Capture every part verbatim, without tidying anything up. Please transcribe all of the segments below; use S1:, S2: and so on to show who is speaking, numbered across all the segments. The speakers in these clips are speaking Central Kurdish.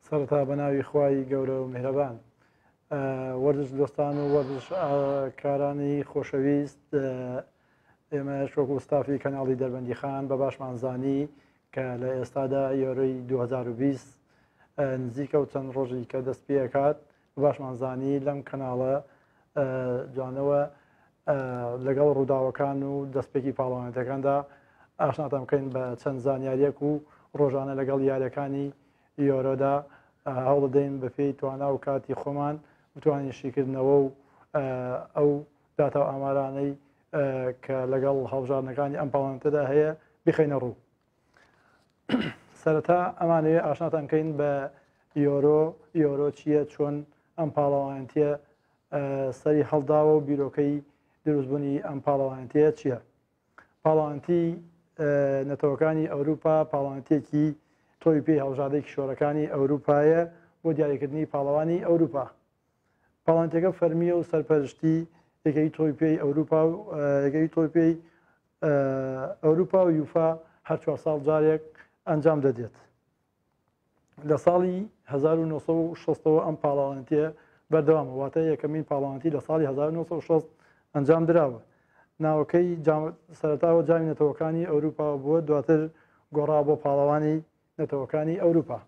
S1: سەرەتا بەناوی خوای گەورە و میهرەبان. وەرزش دۆستان و وەرزش کارانی خۆشەویست، ئێمە شۆک و ستافی کەناڵی دەربەندی خان بە باشمانزانی کە لە ئێستادا یۆرەی دوو هەزار و بیست نزیکە و چەند ڕۆژی کە دەست پێکات بە باشمانزانی لەم کەناڵە جوانەوە لەگەڵ ڕووداوەکان و دەستپێکی پاڵەوانێتەکاندا ئاشناتان بکەین بە چەند زانیاریەک و ڕۆژانە لەگەڵ یاریەکانی یۆرۆدا هەوڵ دەدەین بە پێی توانا و کاتی خۆمان بتوانین شیکردنەوە و ئەو داتا و ئامارانەی کە لەگەڵ هەڵبژاردنەکانی ئەم پاڵەوانێتەدا هەیە بخەینە ڕوو. سەرەتا ئەمانەوێت ئاشناتان بکەین بە یۆرۆ یۆرۆ چییە، چۆن ئەم پاڵەوانێتیە سەری هەڵداوە و بیرۆکەی دروستبوونی ئەم پاڵەوانێتیە چییە. پاڵەوانێتی نەتەوەکانی ئەوروپا پاڵەوانێتێکی تۆی پێی هەڵبژاردەی کشۆرەکانی ئەوروپایە بۆ دیاریکردنی پاڵەوانی ئەوروپا. پاڵەوانێتەکە فەرمیە و سەرپەرشتی یەکەی تۆی پێی ئەوروپا و یەکەی تۆی پێی ئەوروپا و یوفا هەر چوار ساڵ جارێک ئەنجام دەدێت. لە ساڵی هەزار و نۆ سەد و شەستەوە ئەم پاڵەوانێتیە بەردەوامە، واتە یەکەمین پاڵەوانێتی لە ساڵی هەزار و نۆ سەد و شەست ئەنجام دراوە. ناوەکەی سەرەتاوە جامی نەتەوەکانی ئەوروپا بووە، دواتر گۆڕا بۆ پاڵەوانی نەتەوەکانی ئەوروپا.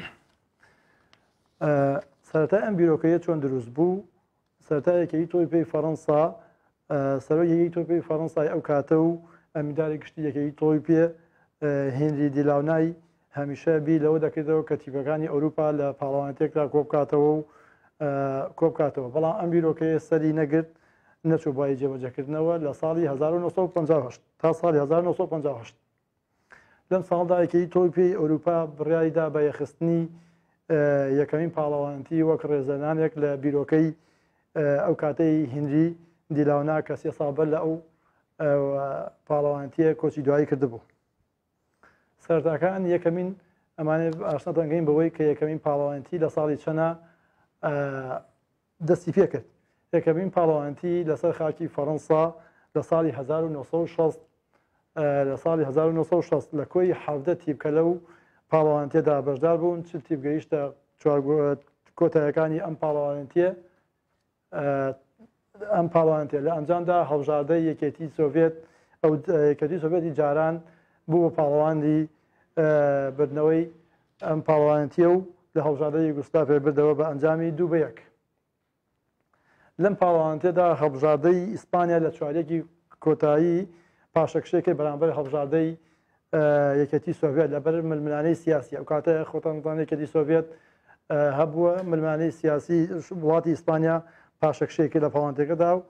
S1: سەرەتا ئەم بیرۆکەیە چۆن دروست بوو؟ سەرەتا یەکەی تۆی پێی فەڕەنسا سەرۆک یەکەی تۆی پێی فەڕەنسای ئەو کاتە و ئەمینداری گشتی یەکەی تۆی پێ هێنری دیلاونای هەمیشە بی لەوە دەکردەوە کە تیپەکانی ئەوروپا لە پاڵەوانێتێکدا کۆبکاتەوە و کۆبکاتەوە، بەڵام ئەم بیرۆکەیە سەری نەگرت، نەچوو بای جێبەجێکردنەوە لە ساڵی هەزار و نۆ سەد و پەنجا و هەشت تا ساڵی هەزار و نۆ سەد و پەنجا و هەشت. لەم ساڵدا یەکەی تۆی پێی ئەوروپا بڕیاریدا بە یەخستنی یەکەمین پاڵەوانێتی وەک ڕێزەنانێک لە بیرۆکەی ئەو کاتەی هێنری دیلاونا کە سێ ساڵ بەر لە ئەو پاڵەوانێتیە کۆچی دوایی کردبوو. سەرەتاکان یەکەمین ئەمانێ ئاشناتانگەین بەوەی کە یەکەمین پاڵەوانێتی لە ساڵی چەنە دەستی پێکرد. یەکەمین پاڵەوانێتی لەسەر خاکی فەڕەنسا لە ساڵی هەزار و نۆ سەد و شەست لە ساڵی هەزار و نۆ سەد و شەست لە کۆی حەڤدە تیپکە لەو پاڵەوانێتیەدا بەشدار بوون. چ تیپ گەیشتە کۆتاییەکانی ئەم پاڵەوانێتیە ئەم پاڵەوانێتیە لە ئەنجامدا هەڵبژاردەی یەکێتی سۆڤێت ئەو یەکێتی سۆڤێتی جاران بوو بە پاڵەوانی بردنەوەی ئەم پاڵەوانێتیە و لە هەڵبژاردەی یوگۆسلاڤیا بردەوە بە ئەنجامی دوو بە یەک. لەم پاڵەوانێتیەدا هەڵبژاردەی ئیسپانیا لە چوارەکی کۆتایی پاشەکشێکی بەرامبەر هەڵبژاردەی یەکێتی سۆڤێت لەبەر ململانەی سیاسی. ئەو کاتە خۆتانتان یەکێتی سۆڤێت هەبووە ملمانەی سیاسی وڵاتی ئیسپانیا پاشەکشێکی لە پاڵەوانێتەکەدا و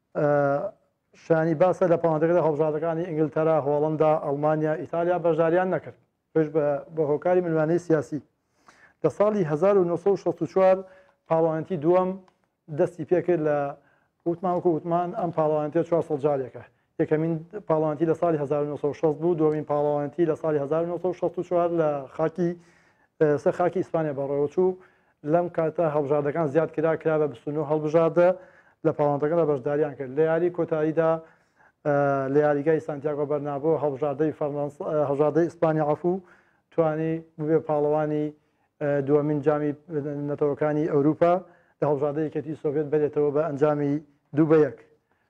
S1: شانی باسە لە پاڵەوانێتەکەدا هەڵبژاردەکانی ئینگلتەرا، هۆڵەندا، ئەڵمانیا، ئیتالیا بەشداریان نەکرد پێش بە هۆکاری ملمانەی سیاسی. لە ساڵی هەزار و نۆ سەد و شەست و چوار پاڵەوانێتی دووەم دەستی پێکرد لە وتمان وەکو وتمان ئەم پاڵەوانێتیە چوار سەد جارێکە. یەکەمین پاڵەوانێتی لە ساڵی هەزار و نۆ سەد و شەست بوو، دووەمین پاڵەوانێتی لە ساڵی هەزار و نۆ سەد و شەست و چوار لە خاکی سەر خاکی ئیسپانیا بەڕێوە چوو. لەم کاتە هەڵبژاردەکان زیاد کرا کرا بە بیست و نۆ هەڵبژاردە لە پاڵەوانێتەکەدا بەشداریان کرد. لە یاری کۆتاییدا لە یاریگای سانتیاگۆ بەرنابۆ هەڵبژاردەی هەڵبژاردەی ئیسپانیا عەفوو توانی ببێ پاڵەوانی دووەمین جامی نەتەوەکانی ئەوروپا لە هەڵبژاردەی یەکێتی سۆڤێت بێتەوە بە ئەنجامی دوو بە یەک.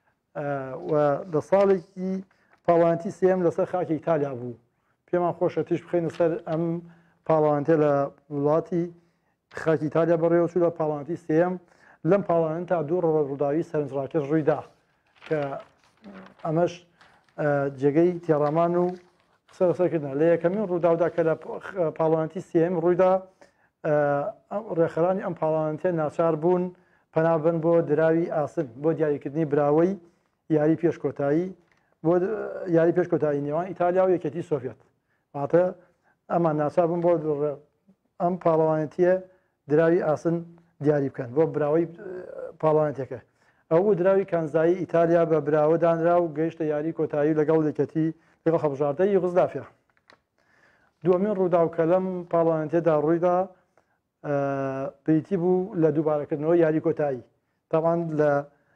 S1: و لە ساڵێکی پاڵەوانێتی سێم لەسەر خاکی ئیتالیا بوو. پێمان خۆشە تیش بخەینە سەر ئەم پاڵەوانێتە لە وڵاتی خاکی ئیتالیا بەڕێوە چوو لە پاڵەوانێتی سێم. لەم پاڵەوانێتە دوو ڕووداوی سەرنجڕاکێش ڕوویدا کە ئەمەش جێگەی تێڕامان و قسەسەرکردن. لە یەکەمین ڕووداودا کە لە پاڵەوانێتی سێم ڕوویدا ڕێخەرانی ئەم پاڵەوانێتە ناچار بوون پەنابن بۆ دراوی ئاسن بۆ دیاریکردنی براوەی یاری پێشکۆتایی بۆ یاری پێشکۆتایی نێوان ئیتالیا و یەکێتی سۆڤێت. واتە ئەمان ناچار بوون بۆ ئەم پاڵەوانێتیە دراوی ئاسن دیاری بکەن بۆ براوەی پاڵەوانێتەکە. ئەو دراوی کانزایی ئیتالیا بە براوە دانرا و گەیشتە یاری کۆتایی لەگەڵ یەکێتی لەگەڵ هەڵبژاردەی یوگۆسلاڤیا. دووەمین ڕووداو کە لەم پاڵەوانێتیەدا ڕوویدا پێیتی بوو لە دووبارەکردنەوە یاری کۆتایی. تاوان لە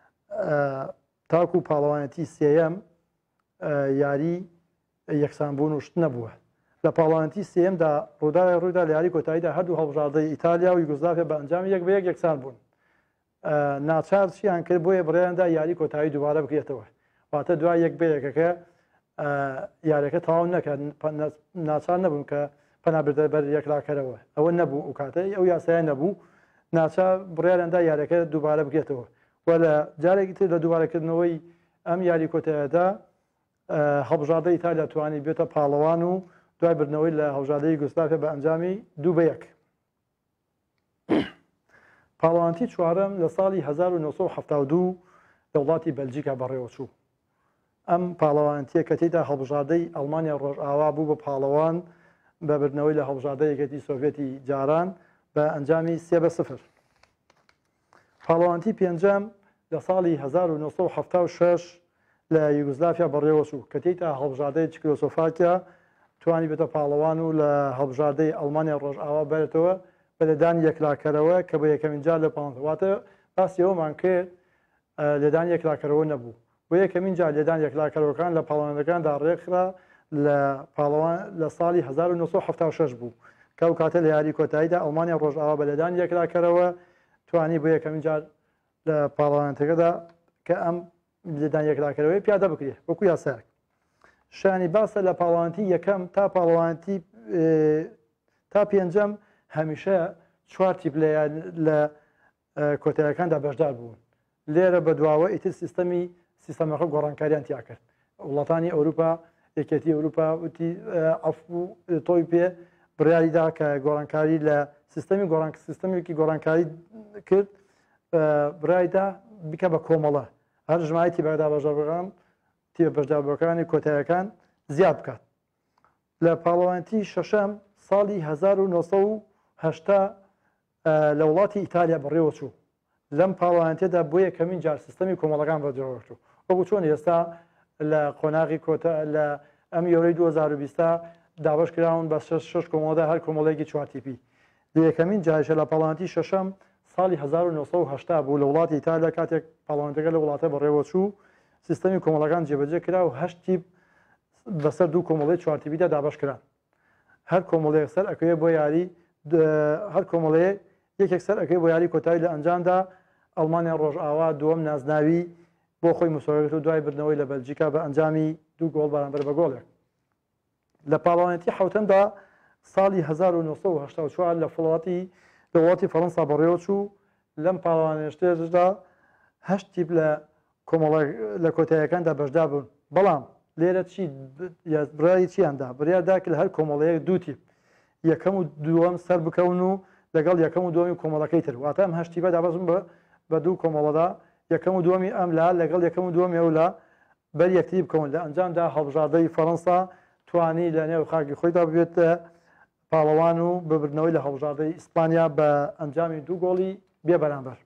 S1: تاکو پاڵەوانێتی سێیەم یاری یەکسانبوون و شت نەبووە. لە پاڵەوانیی سێمدا ڕووداوی ڕوویدا لە یاری کۆتاییدا هەردوو هەڵبژاردەی ئیتالیا و یوگۆسلاڤیا بە ئەنجامی یەک بە یەک یەکسان بوون. ناچار چیان کرد بۆیە بڕیاندا یاری کۆتایی دووبارە بکرێتەوە، واتە دوای یەک بە یەکەکە یاریەکە تەواو نەکات، ناچار نەبوون کە پەنابردە بەر یەکلاکەرەوە، ئەوە نەبوو ئەو کاتەی ئەو یاسایە نەبوو، ناچار بڕیارەندا یاریەکە دووبارە بکرێتەوە. و لە جارێکی تر لە دووبارەکردنەوەی ئەم یاری کۆتاییدا هەڵبژاردەی ئیتالیا توانی بێتە پاڵەوان و دوای بردنەوەی لە هەڵبژاردەی یوگۆسلاڤیا بە ئەنجامی دوو بە یەک. پاڵەوانیی چوارەم لە ساڵی هەزار و نۆ سەد و هەفتاد و دوو لە وڵاتی بەلجیکا بەڕێوە چوو. ئەم پاڵەوانیە کە تێیدا هەڵبژاردەی ئەڵمانیا ڕۆژئاوا بوو بە پاڵەوان بە بردنەوەی لە هەڵبژاردەی یەکێتی سۆڤێتی جاران بە ئەنجامی سێ بە سفر. پاڵەوانیی پێنجەم لە ساڵی هەزار و نۆ سەد و هەفتاد و شەش لە یوگۆسلاڤیا بەڕێوە چوو کە تێیدا هەڵبژاردەی چکۆسلۆڤاکیا توانی بێتە پاڵەوان و لە هەڵبژاردەی ئەڵمانیا ڕۆژئاوا بێتەوە بە لەدان یەکلاکەرەوە کە بە یەکەمین جار لە پانزە واتە باسی ئەومان کرد لێدان یەکلاکەرەوە نەبوو، بۆ یەکەمین جار لێدان یەکلاکەرەوەکان لە پاڵەوانەکاندا ڕێکخرا لە پاڵەوان لە ساڵی هەزار و نۆ سەد و هەفتاد و شەش بوو کە ئەو کاتە لە یاری کۆتاییدا ئەڵمانیا ڕۆژئاوا بە لەدان یەکلاکەرەوە توانی بۆ یەکەمین جار لە پاڵەوانەکەدا کە ئەم لێدان یەکلاکەرەوەی پیادە بکرێت وەکو یاسایەک. شانی باسە لە پاڵەوانیی یەکەم تا پاڵەوانیی تا پێنجەم هەمیشە چوار تیپ لە کۆتاییەکاندا بەشدار بوون. لێرە بە دواوە ئیتر سیستەمی سیستەمەکە گۆڕانکاریان تیا کرد. وڵاتانی ئەوروپا یەکێتی ئەوروپا وتی ئەفو تۆی پێ بڕیاریدا کە گۆڕانکاری لە سیستەمی سیستەمێکی گۆڕانکاری کرد، برایدا بکە بە کۆمەڵە هەر ژماری تیبەدا بەژەڕەکان تیبە بەشداربووەکانی کۆتاییەکان زیاد بکات. لە پاڵەوانیی شەشەم ساڵی هەزار و نۆ سەد و هەشتا لە وڵاتی ئیتالیا بەڕێوە چوو. لەم پاڵەوانیەدا بۆ یەکەمین جار سیستەمی کۆمەڵەکان بەجێڕچوو، وەکو چۆن ئێستا لە قۆناغی کۆتا لە ئەم یۆرەی دوو هەزار و بیست دابش کراون بە شش کۆمەڵدا هەر کۆمەڵێکی چوار تیپی. لە یەکەمین جارشە لە پاڵەوانیی شەشەم ساڵی هەزار و نۆ سەد و هەشتا بوو لە وڵاتی ئیتالیا کاتێک پاڵەوانیەکە لە وڵاتە بەڕێوە چوو سیستەمی کۆمەڵەکان جێبەجێ کرا و هەشت تیپ بەسەر دوو کۆمەڵی چوار تیپیدا دابش کران. هەر کۆمەڵەیەک سەر ئەکەوێت بۆ یاری هەر کۆمەڵەیە یەکێک سەر ئەەکەی بۆ یاری کۆتایی لە ئەنجامدا ئەڵمانیا ڕۆژئاوا دووەم نازناوی بۆ خۆی مسۆویێت و دوای بردنەوەی لە بەلجیکا بە ئەنجامی دوو گۆڵ بەرامبەر بە گۆڵێک. لە پاڵەوانیی حوتەمدا ساڵی هەزار و نۆ سەد و هەشتا و چوار لە وڵاتی لە وڵاتی فەڕەنسا بەڕێوە چوو. لەم پاڵەوانێشتێدا هەشت تیپ لە لە کۆتاییەکاندا بەشدار بوون، بەڵام لێرە چی برایی چیاندا بڕیاردا کرد لە هەر کۆمەڵەیەک دوو تیپ یەکەم و دووەم سەر بکەون و لەگەڵ یەکەم و دووەمی کۆمەڵەکەی تر، واتە ئەم هەشت تیپە دابەزم بە دوو کۆمەڵەدا یەکەم و دووەمی ئەم لا لەگەڵ یەکەم و دووەمی ئەو لا بەر یەکتری بکەون. لە ئەنجامدا هەڵبژاردەی فەڕەنسا توانی لە نێو خاکی خۆیدا ببێتە پاڵەوان و ببردنەوەی لە هەڵبژاردەی ئیسپانیا بە ئەنجامی دوو گۆڵی بێ بەرامبەر.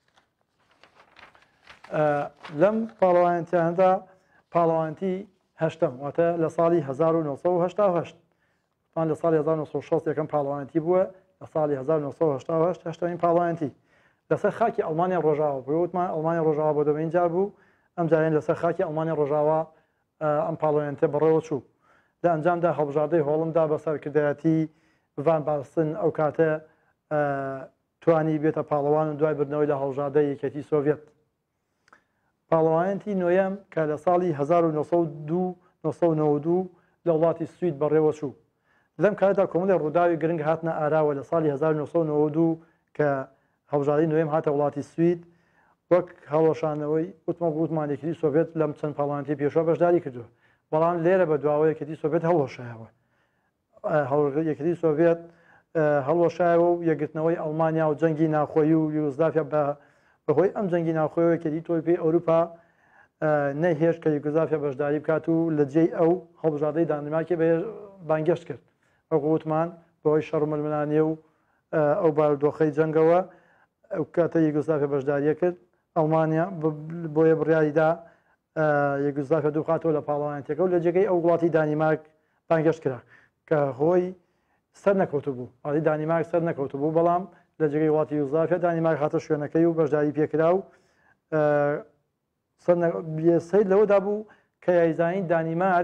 S1: لەم پاڵەوانیاندا پاڵەوانیی هەشتم واتە لە ساڵی هەزار و نۆ سەد و هەشتا و هەشت لە ساڵی هەزار و نۆ سەد و شەست یەکەم پاڵەوانیی بووە، لە ساڵی هەزار و نۆ سەد و هەشتا و هەشت هەشتمین پاڵەوانیی لەسەر خاکی ئەڵمانیا ڕۆژاوا بوو. وتمان ئەڵمانیا ڕۆژاوا بۆ دومین جار بوو، ئەم جارێن لەسەر خاکی ئەڵمانیا ڕۆژاوا ئەم پاڵەوانیە بەڕێوە چوو. لە ئەنجامدا هەڵبژاردەی هۆڵندا بەسەرکردایەتی ڤان باستن ئەو کاتە توانی بێتە پاڵەوان و دوای بردنەوەی لە هەڵبژاردەی یەکێتی سۆڤێت. پاڵەوانیی نۆیەم کە لە ساڵی هەزار و نۆ سەد و دوو نۆ سەد و نەوە و دوو لە وڵاتی سوید بەڕێوە چوو. لەم کاتدا کۆمەڵی ڕووداوی گرنگ هاتنە ئاراوە لە ساڵی هەزار و نۆ سەد و نەوە و دوو کە هەڵبژاردەی نوێم هاتە وڵاتی سوید وەک هەڵەشانەوەی وتمە گوتمان یەکێتی سۆڤێت لەم چەند پاڵەوانیی پێشەوە بەشداری کردووە، بەڵام لێرە بە دواوە یەکێتی سۆڤێت هەڵوەشایەوە. یەکێتی سۆڤێت هەڵوەشایەوە و یەکگرتنەوەی ئەڵمانیا و جەنگی ناوخۆیی و یوگۆسلاڤیا بەهۆی ئەم جەنگی ناوخۆیەوە یەکێتی تۆی پێی ئەوروپا نەهێشت کە یوگۆسلاڤیا بەشداری بکات و لە جێی ئەو هەڵبژاردەی دانمارکی بانگەشت کرد. وەکو وتمان بەهۆی شەڕ و ململانیە و ئەو بارودۆخەی جەنگەوە ئەو کاتە یوگۆسلاڤیا بەشداریە کرد ئەڵمانیا بۆیە بڕیاریدا یوگۆسلاڤیا دوو خاتەوە لە پاڵەوانیەکە و لە جێگەی ئەو وڵاتی دانیمارک بانگەشت کرا کە هۆی سەر نەکەوتو بوو. وڵاتی دانیمارک سەر نەکەوتو بوو، بەڵام لە جێگەی وڵاتی یوگۆسلاڤیا دانیمارک هاتە شوێنەکەی و بەشداری پێکرا و سەر لەوەدا بوو کە یاریزانی دانیمارک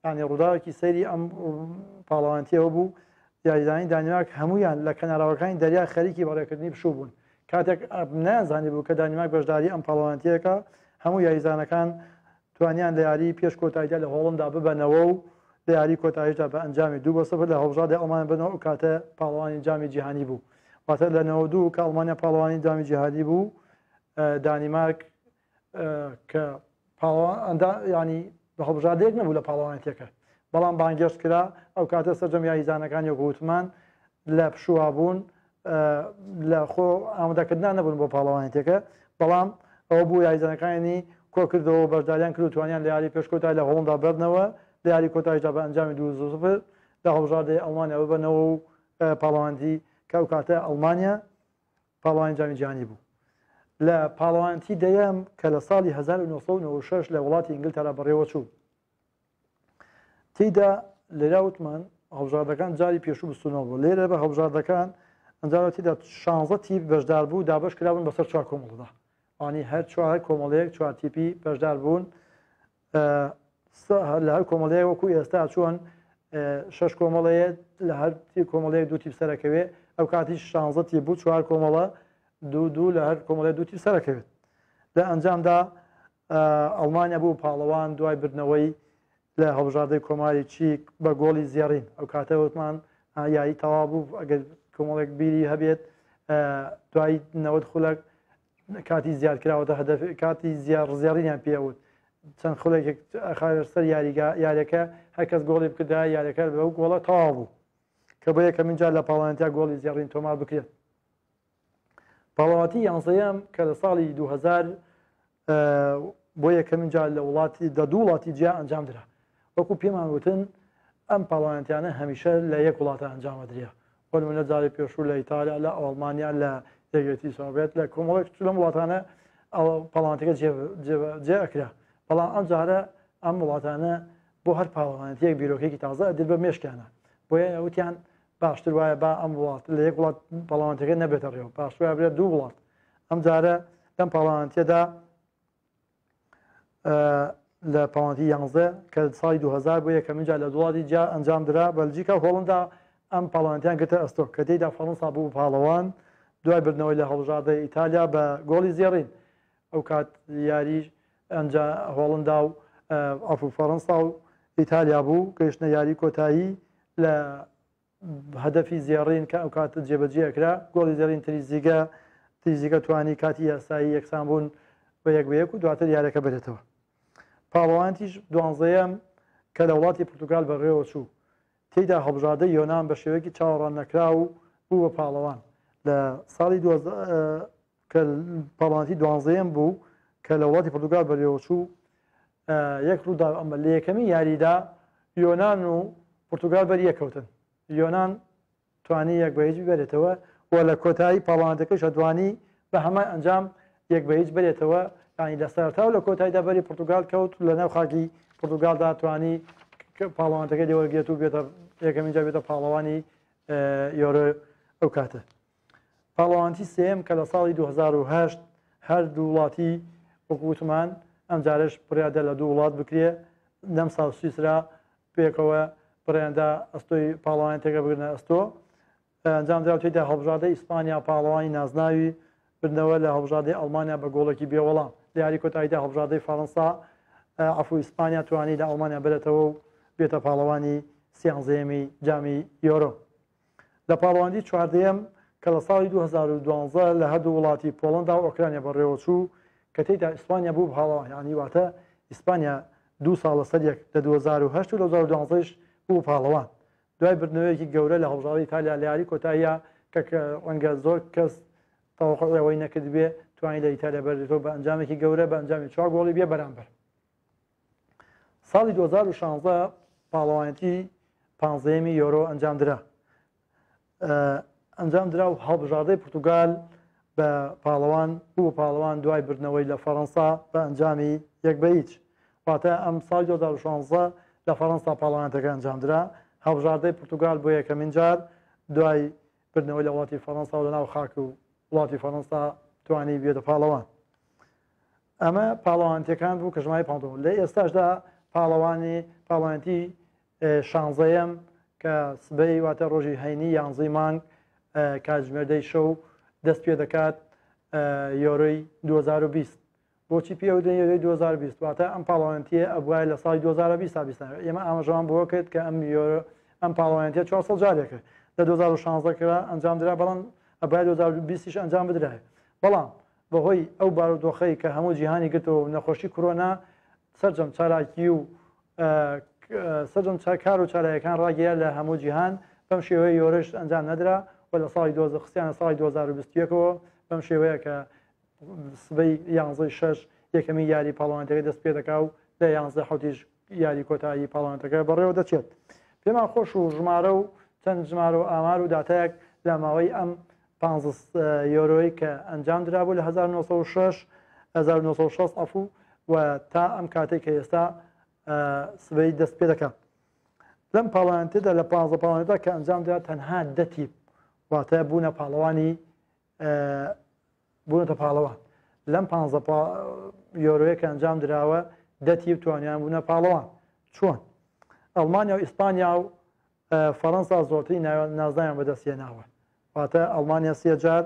S1: ینی ڕووداوێکی سەیری ئەم پاڵەوانتیەوە بوو یاریدانی دانیمارک هەمویان لە کەناراوەکانی دەریا خەریکی بەڕێکردنی پشوو بوون کاتێک نازانی بوو کە دانیمارک بەشداری ئەم پاڵەوانتیەکە هەموو یاریزانەکان توانیان لە یاری پێش کۆتاییدا لە هۆڵندا ببەنەوە و لە یاری کۆتاییدا بە ئەنجامی دوو بە سەفر لە هەڵبژاردی ئەڵمانیا بنەوە و کاتە پاڵەوانی جامی جیهانی بوو واتە لە نەوە دوو کە ئەڵمانیا پاڵەوانی جامی جیهانی بوو دانیمارک کە ینی بە هەڵبژاردەیەک نەبوو لە پاڵەوانێتەکە بەڵام بانگێشت کرا ئەو کاتە سەرجەم یاریزانەکانی وەکوتمان لە پشووا بوون لە خۆ ئامادەکردنا نەبوون بۆ پاڵەوانێتەکە بەڵام ئەوە بوو یاریزانەکانی کۆکردەوە بەشداریان کرد و توانیان لە یاری پێش کۆتایی لە هۆڵندا بردنەوە لە یاری کۆتاییدا بە ئەنجامی دوو سەفر لە هەڵبژاردەی ئەڵمانیا ببەنەوە و پاڵەوانتی کە ئەو کاتە ئەڵمانیا پاڵەوانی جامی جیهانی بوو لە پاڵەوانتی دەیەم کە لە ساڵی هەزار و نۆسەد و نۆ و شەش لە وڵاتی ئینگلتەرا بەڕێوە چوو تێیدا لێرا وتمان هەڵبژاردەکان جاری پێشوو بستونەوە بوو لێرە بە هەڵبژاردەکان ئەنجاوە تێدا شانزە تیپ بەشدار بوو دابش کرابوون بەسەر چوار کۆمەڵدا ئەوانی هەر چوار کۆمەڵەیەک چوار تیپی بەشدار بوون لە هەر کۆمەڵەیە وەکو ئێستا چۆن شەش کۆمەڵەیە لە هەر کۆمەڵەیە دوو تیپ سەرەکەوێ ئەو کاتی شانزە تیپ بوو چوار کۆمەڵە دوو دوو لە هەر کۆمەڵەیە دوو تیپ سەرەکەوێت لە ئەنجامدا ئەڵمانیا بوو پاڵەوان دوای بردنەوەی لە هەڵبژاردەی کۆماری چیک بە گۆڵی زیێڕین ئەو کاتە وتمان یاری تەواو بوو ئەگەر کۆمەڵێک بیری هەبێت دوای نەوەت خولەک کاتی زیادکراوەتە هەدەف کاتی زیار زیێڕینیان پێوت چەند خولێک سەر یاریەکە هەرکەس گۆڵی بکردا یاریەکە بە و گۆڵە تەواو بوو کە بۆ یەکەمین جار لە پاڵەوانتیا گۆڵی زیێڕین تۆمار بکرێت پاڵەواتی یانزەیەم کە لە ساڵی دوو هەزار بۆ یەکەمین جار لە وڵاتی دە دوو وڵاتی جیا ئەنجام درا وەکو پێمان وتن ئەم پاڵەوانتیانە هەمیشە لە یەک وڵاتە ئەنجامە دریا بۆ نمونە جاری پێشوو لە ئیتالیا لە ئەڵمانیا لە یەکێتی سۆڤێت لە کۆمەڵێک لەم وڵاتانە پاڵەوانتەکە جێ ئەکرا بەڵام ئەم جارە ئەم وڵاتانە بۆ هەر پاڵەوانتیەک بیرۆکێکی تازە ئەدر بە مێشکانە بۆیە وتیان باشتر وایە با ئەم وڵات لە یەک وڵات پاڵەوانتەکە نەبێتە ڕێوە باشتر وایە بێت دوو وڵات ئەم جارە لەم پاڵەوانتیەدا لە پاڵەوانتی یانزە کە ساڵی دوو هەزار بۆ یەکەمین جار لە وڵاتی جیا ئەنجام درا بەلجیکا هۆڵندا ئەم پاڵەوانتیان گرتە ئەستۆ کە تێیدا فەڕەنسا بوو پاڵەوان دوای بردنەوەی لە هەڵبژاردەی ئیتالیا بە گۆڵی زیێڕین ئەو کات یاریش ئەنجا هۆڵندا و ئەفو فەڕەنسا و ئیتالیا بوو گەیشتنە یاری کۆتایی لە هەدەفی زیێڕین کە ئەو کاتە جێبەجێکرا گۆڵی زیێڕین تریزیگە تریزیگە توانی کاتی یاسایی یەکسان بوون بە یەک بە یەک و دواتر یاریەکە بێتەوە پاڵەوانتیش دوانزەیەم کە لە وڵاتی پورتوگال بەڕێوە چوو تێیدا هەڵبژاردەی یۆنان بە شێوەیەکی چاوەڕوان نەکرا و بوو بە پاڵەوان لە ساڵی کە پاڵەوانتی دوانزەیەم بوو کە لە وڵاتی پورتوگال بەڕێوە چوو یەک ڕوودا ئەمە لە یەکەمی یاریدا یۆنان و پورتوگال بەری یەکەوتن یۆنان توانی یەک بە هیچ بێتەوە و لە کۆتایی پاڵەوانتەکەش ئەتوانی بە هەمان ئەنجام یەک بە هیچ بێتەوە ینی لە سەرتا و لە کۆتاییدا بەری پورتوگال کەوت لە ناو خاکی پورتوگالدا توانی پاڵەوانتەکە دێوەرگێت و بێتە یەکەمین جا بێتە پاڵەوانی یۆرۆ ئەو کاتە پاڵەوانتی سێم کە لە ساڵی دوو هەزار و هەشت هەر دوو وڵاتی وەکووتمان ئەم جارش بڕیادە لە دوو وڵات بکرێ لەم ساڵ سویسرا پێکەوە بڕیاندا ئەستۆی پاڵەوانتەکە بگرنە ئەستۆ ئەنجام درا تێیدا هەڵبژاردەی ئیسپانیا پاڵەوانی نازناوی بردنەوە لە هەڵبژاردەی ئەڵمانیا بە گۆڵێکی بێوەڵام لە یاری کۆتاییدا هەڵبژاردەی فەڕەنسا عەفو ئیسپانیا توانی لە ئەڵمانیا بێتەوە و بێتە پاڵەوانی سیانزەیەمی جامی یۆرۆ لە پاڵەوانی چواردەیەم کە لە ساڵی دوو هەزار و دوانزە لە هەردوو وڵاتی پۆڵەندا و ئۆکرانیا بەڕێوە چوو کە تێیدا ئیسپانیا بوو پاڵەوان یانی واتە ئیسپانیا دوو ساڵ لەسەر یەک لە دوو هەزار و هەشت و لە دوو هەزار و دوانزەش بوو پاڵەوان دوای بردنەوەیەکی گەورە لە هەڵبژاردەی ئیتالیا لە یاری کۆتاییە کە ڕەنگە زۆر کەس تەوەقعەوەی نەکرد بێ توانی لە ئیتالیا بەرێتەوە بە ئەنجامێکی گەورە بە ئەنجامی چوار گۆڵی بێ بەرامبەر ساڵی دوو هەزار و شانزە پاڵەوانتی پانزەیەمی یۆرۆ ئەنجام درا ئەنجام درا و هەڵبژاردەی پورتوگال بە پاڵەوان بوو پاڵەوان دوای بردنەوەی لە فەڕەنسا بە ئەنجامی یەک بە هیچ واتە ئەم ساڵی دوو هەزار و شانزە لە فەڕەنسا پاڵەوانتەکە ئەنجام درا هەڵبژاردەی پورتوگال بۆ یەکەمین جار دوای بردنەوەی لە وڵاتی فەڕەنسا و لەناو خاک و وڵاتی فەڕەنسا توانی بێتە پاڵەوان ئەمە پاڵەوانتیەکان بوو کە ژماری پانزدەم لە ئێستاشدا پاڵەوانی پاڵەوانێتی شانزەیەم کە سبەی واتە ڕۆژی هەینی یانزەی مانگ کاتژمێردەی شەو دەست پێ دەکات یۆرۆی دوو هەزار و بیست. بۆچی پێودەی یۆرۆی دوو هەزار و بیست واتە ئەم پاڵەوانێتیە ئەبوایە لە ساڵی دوو هەزار و بیست تا بیست ئێمە ئاماژەوان بۆ کرد کە ئەم ئەم پاڵەوانێتیە چوار سەد جارێکە لە دوو هەزار و شانزە کرا ئەنجام درا بەڵام ئەبای دوو هەزار و بیستیش ئەنجام بدرایە بەڵام بەهۆی ئەو بارودۆخەی کە هەموو جیهانی گرتەوە نەخۆشی کۆرۆنا سەرجەم چالاکی و سەرجەم کار و چارەکان ڕاگەیە لە هەموو جیهان بەم شێوەیە یۆرەش ئەنجام نەدرا و لە ساڵی خستیانە ساڵی دوو هەزار و بیست و یەکەوە بەم شێوەیە کە سبەی یانزەی شەش یەکەمی یاری پاڵەوانێتەکەی دەست پێ دەکا و لە یانزە حوتیش یاری کۆتایی پاڵەوانێتەکە بەڕێوە دەچێت. پێمان خۆش و ژمارە و چەند ژمارە و ئامار و داتایەک لە ماوەی ئەم پانزە یۆرۆی کە ئەنجام درابوو لە هەزار و نۆ سەد و شەش هەزار و نۆ سەد و شەست ئەفوو و تا ئەم کاتێک کە ئێستا سبەی دەست پێ دەکات. لەم پاڵەوانێتەدا لە پانزە پاڵەوانێتە کە ئەنجام درا تەنها دە تیپ واتە بوونە پاڵەوانی بوونەتە پاڵەوان لەم پانزە یۆرۆیە کە ئەنجام دراوە دە تیپ توانیان بوونە پاڵەوان چۆن؟ ئەڵمانیا و ئیسپانیا و فەڕەنسا زۆرتری نازدایان بەدەستهێناوە واتە ئەڵمانیا سێ جار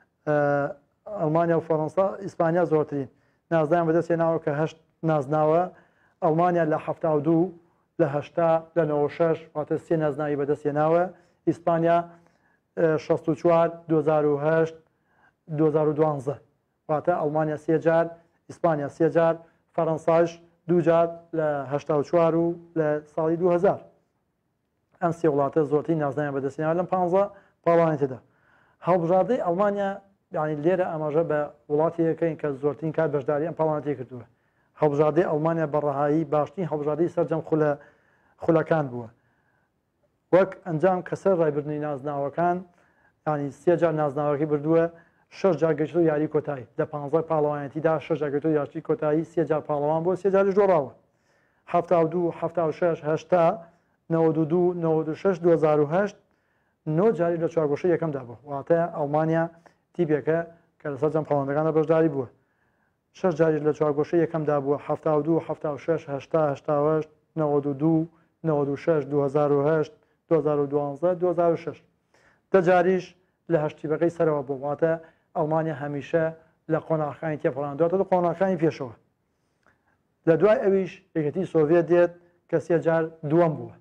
S1: ئەڵمانیا و فەڕەنسا ئیسپانیا زۆرترین نازدایان بەدەستهێناوە کە هەشت نازناوە ئەڵمانیا لە هەفتا و دوو لە هەشتا لە نەوە شەش واتە سێ نازناوی بەدەستهێناوە ئیسپانیا شەست و چوار دوو هەزار و هەشت دوو هەزار و دوانزە واتە ئەڵمانیا سێ جار ئیسپانیا سێ جار فەڕەنساش دوو جار لە هەشتا و چوار و لە ساڵی دوو هەزار ئەم سێ وڵاتە زۆرترین نازناویان بەدەستهێناوە لەم پانزە پاڵەوانێتەدا. هەڵبژاردەی ئەڵمانیا یعنی لێرە ئاماژە بە وڵاتی یەکەین کە زۆرترین کات بەشداری ئەم پاڵەوانێتی کردووە. هەڵبژاردەی ئەڵمانیا بەڕەهایی باشترین هەڵبژاردەی سەرجەم خولەکان بووە وەک ئەنجام کەسەر ڕایبردنی نازناوەکان ینی سێ جار نازناوەکەی بردووە شەش جار گەیشتۆ یاری کۆتایی لە پانزە پاڵەوانێتیدا شەش جار گەیشتۆ یاری کۆتایی سێ جار پاڵەوان بۆ سێ جاری ژۆڕاوە هەفتا و دوو هەفتا و شەش هەشتا نەوەد و دوو نەوەد و شەش دوو هەزار و هەشت نۆ جاری لە چوارگۆشە یەکەمدا بوو واتە ئەڵمانیا تیپێکە کە لە سەرجەم پاڵەوانەکانە بەشداری بووە شەش جاری لە چوارگۆشە یەکەمدا بووە هەفتا و دوو هەفتا و شەش هەشتا هەشتا و هەشت نەوەد و دوو نەوەد و شەش دوو هەزار و هەشت دوو هەزار و دوانزە دوو هەزار و شەش دە جاریش لە هەشتیبەکەی سەرەوە بوو واتە ئەڵمانیا هەمیشە لە قۆناغەکانی تێپەڕاندواتە لە قۆناغەکانی پێشەوە. لە دوای ئەویش یەکێتی سۆڤێت دێت کە سێ جار دووەم بووە.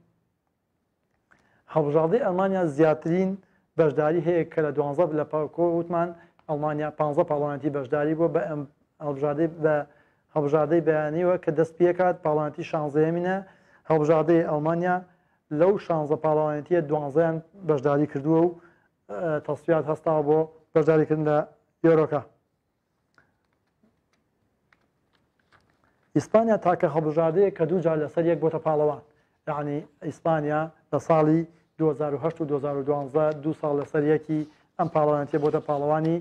S1: هەڵبژاردەی ئەڵمانیا زیاترین بەشداری هەیە کە لە دوانزە لە پاکۆ وتمان ئەڵمانیا پانزە پاڵەوانێتی بەشداری بووە بە ئەم هەڵبژاردەی بە هەڵبژاردەی بەیانیوە کە دەست پێکات پاڵەوانێتی شانزەیەمینە هەڵبژاردەی ئەڵمانیا لەو شانزە پاڵەوانێتیە دوانزەیان بەشداری کردووە و تەسویات هەستاوە بۆ بەشداریکردن لە یۆرۆکە. ئیسپانیا تاکە هەڵبژاردەیە کە دوو جار لەسەر یەک بۆتە پاڵەوان یعنی ئیسپانیا لە ساڵی دوو هەزار و هەشت و دوو هەزار و دوانزە دوو ساڵ لەسەر یەکی ئەم پاڵەوانێتیە بۆتە پاڵەوانی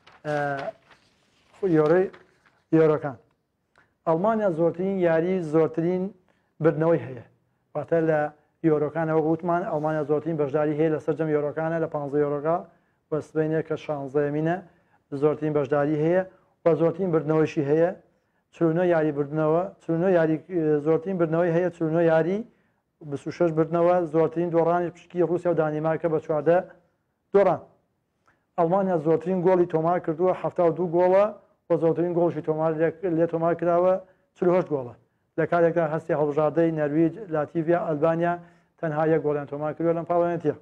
S1: یۆرەی یۆرۆکان. ئەڵمانیا زۆرترین یاری زۆرترین بردنەوەی هەیە واتە لە یۆرۆکانەوە گوتمان ئەڵمانیا زۆرترین بەشداری هەیە لە سەرجەم یۆرۆکانە لە پانزە یۆرۆکە وەسبینە کە شانزەیەمینە زۆرترین بەشداری هەیە و زۆرترین بردنەوەیشی هەیە چونۆ یاری بردنەوە چونۆ یاری زۆرترین بردنەوەی هەیە چونۆ یاری بیست و شەش بردنەوە زۆرترین دۆڕانی پشکی رووسیا و دانیمارکە بە چواردە دۆڕان. ئەڵمانیا زۆرترین گۆڵی تۆمار کردووە هەفتا و دوو گۆڵە و زۆرترین گۆڵشی تۆمار لێ تۆمار کراوە چل و هەشت گۆڵە لە کاتێکدا هەستی هەڵبژاردەی نەرویج لاتیڤیا ئەلبانیا تەنها یەک گۆڵیان تۆمار کردووە لەم پاڵەوانێتیە.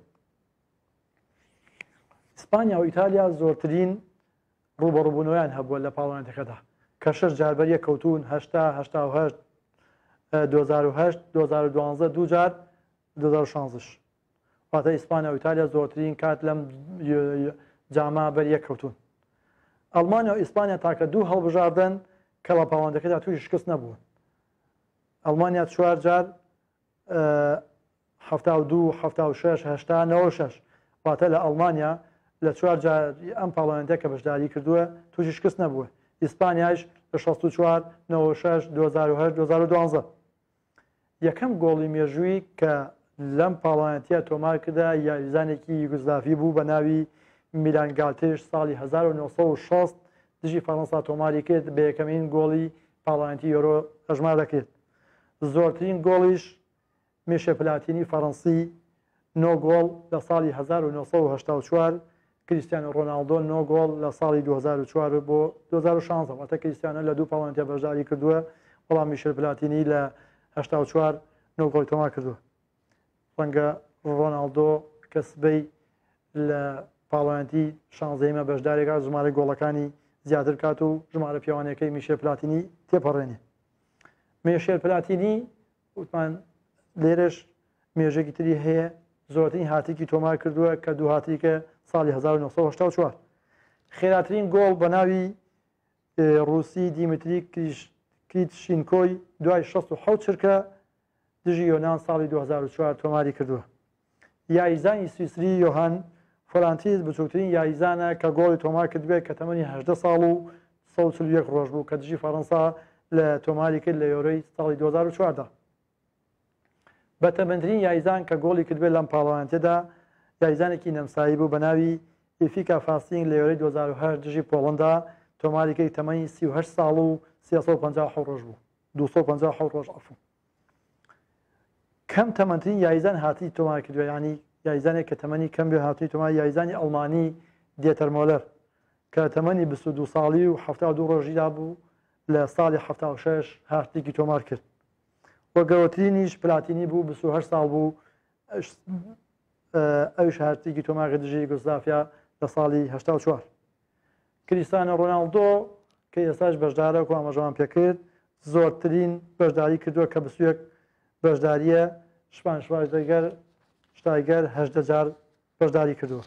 S1: ئیسپانیا و ئیتالیا زۆرترین ڕوبەڕووبوونەوەیان هەبووە لە پاڵەوانێتەکەدا کە شەش جار بەر یەک کەوتون هەشتا هەشتا و هەشت دوو هەزار و هەشت دوو هەزار و دوانزە دوو جار دوو هەزار و شانزەش واتە ئیسپانیا و ئیتالیا زۆرترین کات لەم جاما بەر یەک کەوتون. ئەڵمانیا و ئیسپانیا تاکە دوو هەڵبژاردن کە لە پاڵەوانەکەدا توی شکست نەبوون. ئەڵمانیا چوار جار هەفتا و دوو هەفتا و شەش هەشتا نەوە شەش واتە لە ئەڵمانیا لە چوار جار ئەم پاڵەوانێتە کە بەشداری کردووە تووشی شکست نەبووە. ئیسپانیاش لە شەست و چوار نەوە شەش دوو هەزار و هەشت دوو هەزار و دوانزە یەکەم گۆڵی مێژووی کە لەم پاڵەوانێتیە تۆمار کردا یاریزانێکی یوگۆسلاڤی بوو بە ناوی میلان گالتێش ساڵی هەزار و نۆ سەد و شەست دژی فەڕەنسا تۆماری کرد بە یەکەمین گۆڵی پاڵەوانێتی یۆرۆ هەژمار دەکرێت. زۆرترین گۆڵیش مێشە پلاتینی فەڕەنسی نۆ گۆڵ لە ساڵی هەزار و نۆسەد و هەشتا و چوار، کریستیانۆ ڕۆناڵدۆ نۆ گۆڵ لە ساڵی دوو هەزار و چوار بۆ دوو هەزار و شانزە، واتە کریستیانۆ لە دوو پاڵەوانتیا بەشداری کردووە، بەڵام میشێل پلاتینی لە هەشتا و چوار نۆ گۆڵی تۆمار کردووە. ڕەنگە ڕۆناڵدۆ کە سبەی لە پاڵەوانتی شانزەیمە بەشدارێکا ژمارە گۆڵەکانی زیاتر کات و ژمارە پیاوانەکەی میشێل پلاتینی تێپەڕێنێ. میشێل پلاتینی وتمان لێرەش مێژێکی تری هەیە، زۆرترین هاتێکی تۆمار کردووە کە دوو هاتیکە ساڵی هەزار و نۆسەد و هەشتا و چوار. خێراترین گۆڵ بە ناوی ڕووسی دیمتری کریتشینکۆی دوای شەست و حەوت چرکە دژی یۆنان ساڵی دوو هەزار و چوار تۆماری کردووە. یاریزانی سویسری یۆهان فۆرانتیز بچووکترین یاریزانە کە گۆڵی تۆمار کردبێت کە تەمەنی هەژدە ساڵ و سەد و چل و یەک ڕۆژ بوو کە دژی فەڕەنسا لە تۆماری کرد لە یۆرۆی ساڵی دوو هەزار و چواردا. بەتەمەندترین یاریزان کە گۆڵی کردبێت لەم پاڵەوانتێدا یاریزانێکی نەمسایی بوو بە ناوی ئیفیکا فاستینگ لە یۆرەی دوو هەزار و هەشت دژی پۆڵەندا تۆماریکەی تەمەنی سی و هەشت ساڵ و سێسەد و پەنجا و حەوت ڕۆژ بوو، دووسەد و پەنجا و حەوت ڕۆژ عەفو. کەم تەمەنترین یاریزان هاتی تۆمار کردووە، یعنی یاریزانێک کە تەمەنی کەم بێ هاتی تۆمار یاریزانی ئەڵمانی دیێتەر مۆلەر کە تەمەنی بیست و دوو ساڵی و هەفتا و دوو ڕۆژیدا بوو لە ساڵی هەفتا و شەش هاتێکی تۆمار کرد. وە گەورەترینیش پلاتینی بوو بیست و هەشت ساڵ بوو، ئەوش هاتێکی تۆمار کرد دژی یوگۆسلاڤیا لە ساڵی هەشتا و چوار. کریستیانۆ ڕۆناڵدۆ کە ئێستاش بەشدارە و ئاماژەوان پێکرد زۆرترین بەشداری کردووە کە بیست و یەک بەشداریە، شپان شوایزەگەر شتایگەر هەژدە جار بەشداری کردووە.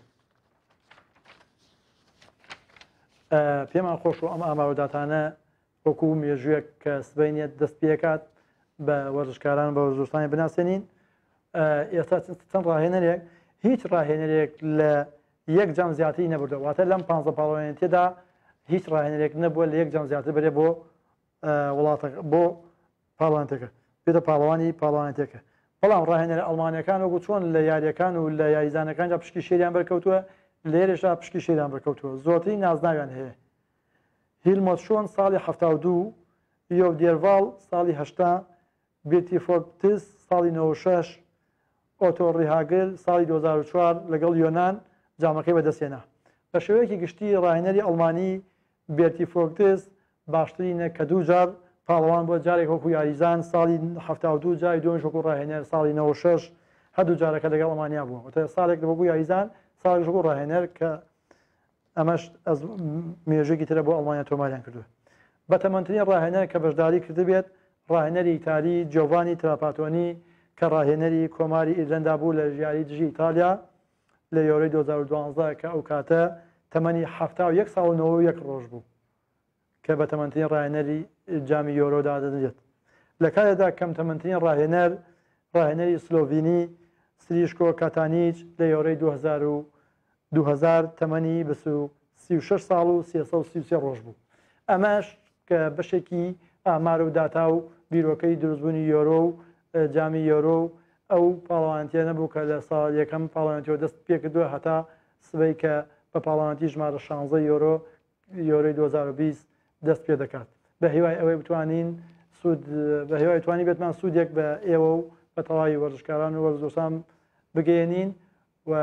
S1: پێمان خۆش و ئەم ئاماوەداتانە وەکو مێژوویەک کە سبەینێت دەست پێکات بە وەرزشکاران بە وەرزشتانی بناسێنین. ئێستا چەند ڕاهێنەرێک هیچ ڕاهێنەرێک لە یەک جام زیاتری نەبوردە، واتە لەم پانزە پاڵەوانێتێدا هیچ ڕاهێنەرێک نەبووە لە یەک جام زیاتر بەرێ بۆ وڵاتەکە بۆ پاڵەوانتەکە بێتە پاڵەوانی پاڵەوانێتێکە. بەڵام ڕاهێنەرە ئەڵمانیەکان وەکو چۆن لە یاریەکان و لە یاریزانەکاندا پشکی شێریان بەرکەوتووە لێرەشا پشکی شێریان بەرکەوتووە، زۆرترین نازناویان هەیە. هیلمۆت شۆن ساڵی هەفتا و دوو، یۆڤ دێرڤاڵ ساڵی هەشتا، بێتی فۆرتس ساڵی نەوە و شەش، ئۆتۆ ڕیهاگل ساڵی دوو هەزار و چوار لەگەڵ یۆنان جامەکەی بەدەستێنا. بە شێوەیەکی گشتی ڕاهێنەری ئەڵمانی بێتی فۆرتس باشترینە کە دوو جار پاڵەوان بۆ جارێک وەکو یاریزان ساڵی هەفتا و دوو جای دوۆش وەکو ڕاهێنەر ساڵی نەوە و شەش هەردوو جارەکە لەگەڵ ئەڵمانیا بووە، واتە ساڵێک وەکو یاریزان ساڵێک وەکو ڕاهێنەر کە ئەمەش مێژوێکی ترە بۆ ئەڵمانیا تۆماریان کردووە. بەتەمەندترین ڕاهێنەر کە بەشداری کردبێت ڕاهێنەری ئیتالی جۆڤانی تراپاتۆنی کە ڕاهێنەری کۆماری ئیرلەندا بوو لە ژیاری دژی ئیتالیا لە یۆرەی دوو هەزار و دوانزە کە ئەو کاتە تەمەنی هەفتا و یەک ساڵ و نەوە و یەک ڕۆژ بوو کە بە تەمەندترین ڕاهێنەری جامی یۆرۆدا دەدرێت. لە کاتێکدا کەم تەمەندترین ڕاهێنەر ڕاهێنەری سلۆڤینی سریشکۆ کاتانیچ لە یۆرەی دوو هەزار تەمەنی سی و شەش ساڵ و سێسەد و سی و سێ ڕۆژ بوو. ئەمەش کە بەشێکی ئامارە و داتا و بیرۆکەی دروستبوونی یۆرۆ و جامی یۆرۆ و ئەو پاڵەوانتیە نەبوو کە لە ساڵ یەکەم پاڵەوانتیەوە دەست پێ کردووە هەتا سبەی کە بە پاڵەوانتی ژمارە شانزە یۆرۆ یۆرۆی دوو هەزار و بیست دەست پێ دەکات. بە هیوای ئەوەی بتوانین بە هیوای توانی بێتمان سوودێک بە ئێوە و بە تەواوی وەرزشکاران و وەرزدۆستان بگەێنین و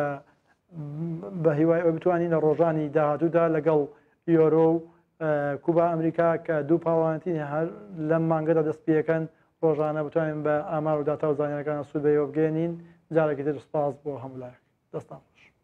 S1: بە هیوای ئەوە بتوانین لە ڕۆژانی داهاتوودا لەگەڵ یۆرۆ و کوبا ئەمریکا کە دوو پاڵەوانتی هەر لەم مانگەدا دەست پێەکەن ڕۆژانە بتوانین بە ئامار و داتا و زانیاریەکان سوود بەیەوە بگەێنین. جارێکی تر سپاس بۆ هەموو لایەک. دەستان خۆش.